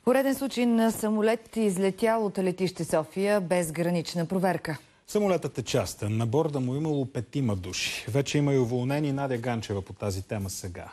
Пореден случай на самолет излетял от летище София без гранична проверка. Самолетът е частен. На борда му имало 5 души. Вече има и уволнени. Надя Ганчева по тази тема сега.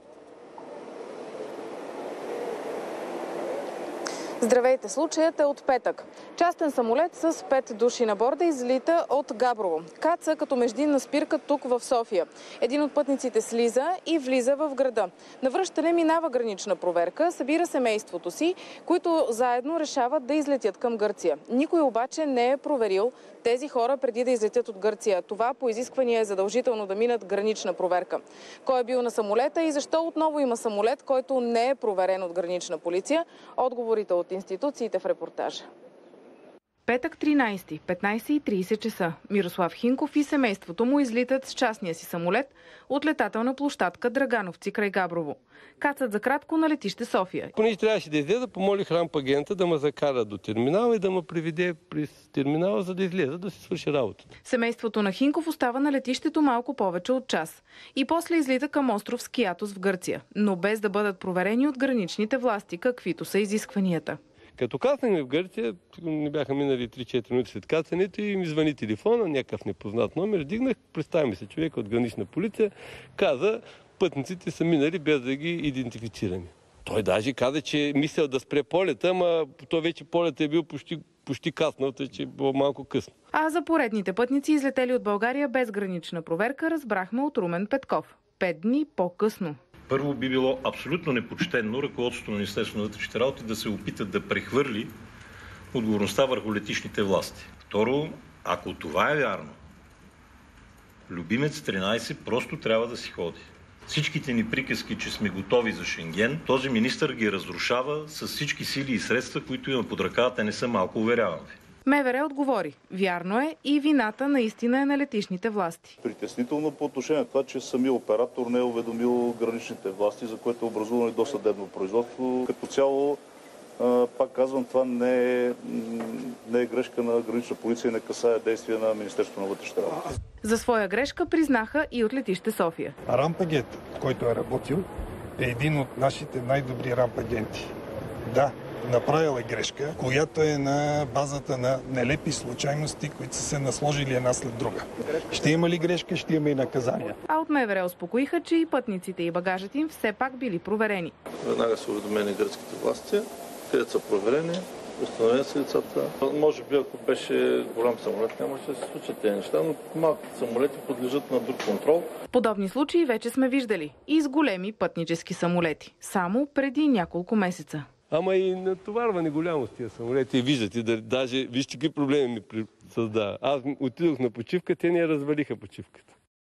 Здравейте, случаят е от петък. Частен самолет с 5 души на борда излита от Габрово. Каца като междинна спирка тук в София. Един от пътниците слиза и влиза в града. На връщане минава гранична проверка, събира семейството си, които заедно решават да излетят към Гърция. Никой обаче не е проверил тези хора преди да излетят от Гърция. Това по изискване е задължително да минат гранична проверка. Кой е бил на самолета и защо отново има самолет, който не е проверен от гранична полиция? Отговорите от институциите в репортажа. Петък 13, 15:30 часа. Мирослав Хинков и семейството му излитат с частния си самолет от летателна площадка Драгановци край Габрово. Кацат за кратко на летище София. Понеже трябваше да излезе, помолих рамп-агента да ме закара до терминала и да ме приведе през терминала, за да излезе, да си свърши работата. Семейството на Хинков остава на летището малко повече от час. И после излита към остров Скиатос в Гърция, но без да бъдат проверени от граничните власти, каквито са изискванията. Като кацнахме в Гърция, не бяха минали 3-4 минути след кацането и ми звъни телефона, някакъв непознат номер. Дигнах, представи ми се човек от гранична полиция, каза, пътниците са минали без да ги идентифицираме. Той даже каза, че мислял да спре полета, ама то вече полетът е бил почти каснал, тъй че било малко късно. А за поредните пътници, излетели от България без гранична проверка, разбрахме от Румен Петков. 5 дни по-късно. Първо, би било абсолютно непочтенно ръководството на Министерството на вътрешните работи да се опитат да прехвърли отговорността върху летищните власти. Второ, ако това е вярно, Любимец 13 просто трябва да си ходи. Всичките ни приказки, че сме готови за Шенген, този министър ги разрушава с всички сили и средства, които има под ръка, те не са малко, уверявам ви. МВР отговори. Вярно е и вината наистина е на летищните власти. Притеснително по отношение на това, че самия оператор не е уведомил граничните власти, за което е образувано и досъдебно производство. Като цяло, пак казвам, това не е грешка на гранична полиция и не касае действия на Министерството на вътрешните работи. За своя грешка признаха и от летище София. Рамп-агент, който е работил, е един от нашите най-добри рамп-агенти. Да, направил е грешка, която е на базата на нелепи случайности, които са се насложили една след друга. Ще има ли грешка, ще има и наказания. А от МВР успокоиха, че и пътниците и багажът им все пак били проверени. Веднага са уведомени гръцките власти, където са проверени, установени са лицата. Може би, ако беше голям самолет, нямаше да се случат тези неща, но малките самолети подлежат на друг контрол. Подобни случаи вече сме виждали и с големи пътнически самолети. Само преди няколко месеца. Ама и натоварване голямо с тия самолети. Виждате, даже вижте какви проблеми ми създава. Аз отидох на почивка, те не я развалиха почивката.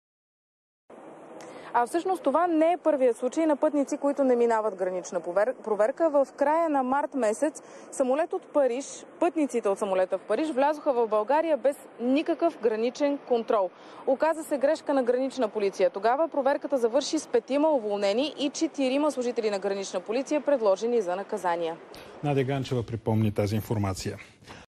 А всъщност това не е първият случай на пътници, които не минават гранична проверка. В края на март месец самолет от Париж, пътниците от самолета в Париж влязоха в България без никакъв граничен контрол. Оказа се грешка на гранична полиция. Тогава проверката завърши с 5 уволнени и 4 служители на гранична полиция, предложени за наказания. Надя Ганчева припомни тази информация.